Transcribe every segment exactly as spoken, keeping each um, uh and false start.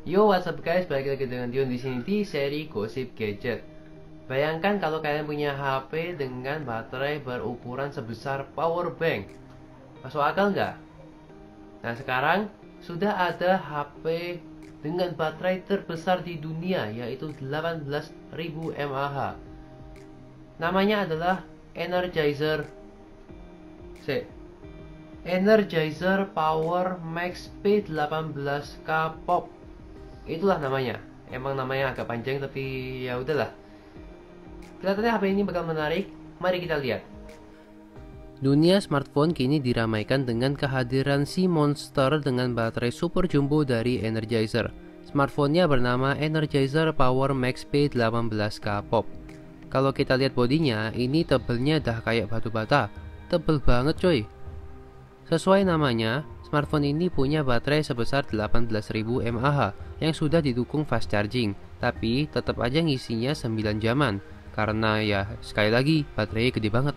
Yo, what's up guys? Balik lagi dengan Dion di sini di seri Gosip Gadget. Bayangkan kalau kalian punya H P dengan baterai berukuran sebesar power bank. Masuk akal nggak? Nah, sekarang sudah ada H P dengan baterai terbesar di dunia, yaitu delapan belas ribu mAh. Namanya adalah Energizer C. Energizer Power Max P delapan belas K Pop. Itulah namanya. Emang namanya agak panjang tapi ya udahlah. Kelihatannya H P ini bakal menarik. Mari kita lihat. Dunia smartphone kini diramaikan dengan kehadiran si monster dengan baterai super jumbo dari Energizer. Smartphone-nya bernama Energizer Power Max P delapan belas K Pop. Kalau kita lihat bodinya, ini tebelnya dah kayak batu bata. Tebel banget coy. Sesuai namanya, smartphone ini punya baterai sebesar delapan belas ribu mAh yang sudah didukung fast charging, tapi tetap aja ngisinya sembilan jaman, karena ya sekali lagi baterainya gede banget.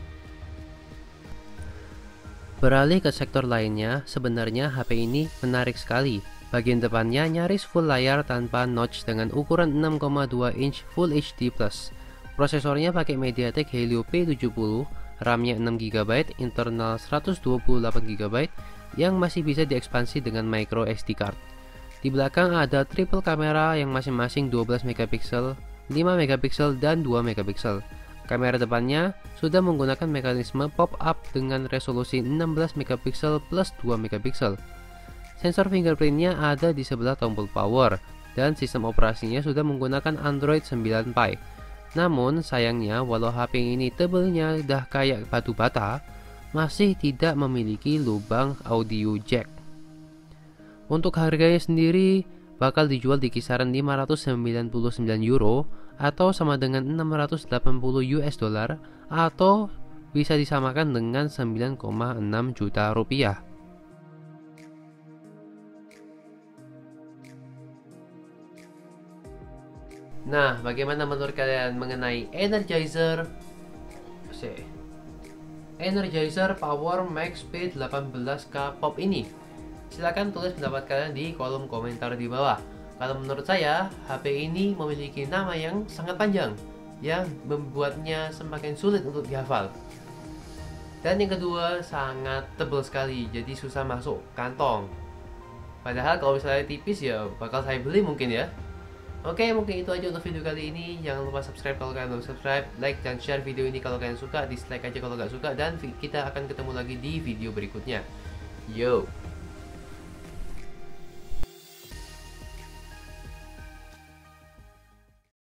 Beralih ke sektor lainnya, sebenarnya H P ini menarik sekali. Bagian depannya nyaris full layar tanpa notch dengan ukuran enam koma dua inch Full H D plus. Prosesornya pakai MediaTek Helio P tujuh puluh, RAM-nya enam giga byte, internal seratus dua puluh delapan giga byte yang masih bisa diekspansi dengan micro S D card. Di belakang ada triple kamera yang masing-masing dua belas megapiksel, lima megapiksel, dan dua megapiksel. Kamera depannya sudah menggunakan mekanisme pop-up dengan resolusi enam belas megapiksel plus dua megapiksel. Sensor fingerprintnya ada di sebelah tombol power, dan sistem operasinya sudah menggunakan Android sembilan Pie. Namun sayangnya walau H P ini tebelnya dah kayak batu bata, masih tidak memiliki lubang audio jack. Untuk harganya sendiri bakal dijual di kisaran lima ratus sembilan puluh sembilan euro atau sama dengan enam ratus delapan puluh US dollar atau bisa disamakan dengan sembilan koma enam juta rupiah. Nah, bagaimana menurut kalian mengenai Energizer C? Energizer Power Max P delapan belas K Pop ini? Silahkan tulis pendapat kalian di kolom komentar di bawah. Kalau menurut saya, H P ini memiliki nama yang sangat panjang, yang membuatnya semakin sulit untuk dihafal. Dan yang kedua, sangat tebal sekali, jadi susah masuk kantong. Padahal kalau misalnya tipis ya bakal saya beli mungkin ya. Oke, mungkin itu aja untuk video kali ini. Jangan lupa subscribe kalau kalian belum subscribe, like dan share video ini kalau kalian suka, dislike aja kalau nggak suka, dan kita akan ketemu lagi di video berikutnya. Yo!